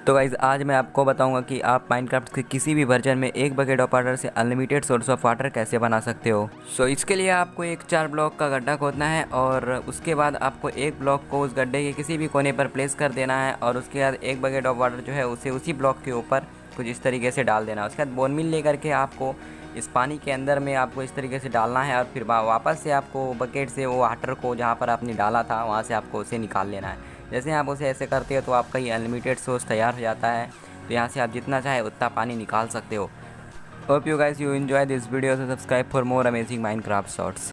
तो गाइज़ आज मैं आपको बताऊंगा कि आप माइनक्राफ्ट के किसी भी वर्जन में एक बकेट ऑफ वाटर से अनलिमिटेड सोर्स ऑफ वाटर कैसे बना सकते हो। इसके लिए आपको एक 4 ब्लॉक का गड्ढा खोदना है और उसके बाद आपको एक ब्लॉक को उस गड्ढे के किसी भी कोने पर प्लेस कर देना है और उसके बाद एक बकेट ऑफ वाटर जो है उसे उसी ब्लॉक के ऊपर कुछ इस तरीके से डाल देना है। उसके बाद बोन मिल लेकर के आपको इस पानी के अंदर में आपको इस तरीके से डालना है और फिर वापस से आपको बकेट से वो वाटर को जहाँ पर आपने डाला था वहाँ से आपको उसे निकाल लेना है। जैसे आप उसे ऐसे करते हो तो आपका ये अनलिमिटेड सोर्स तैयार हो जाता है। तो यहाँ से आप जितना चाहे उतना पानी निकाल सकते हो। Hope you guys you enjoy this video, subscribe for more amazing Minecraft shorts.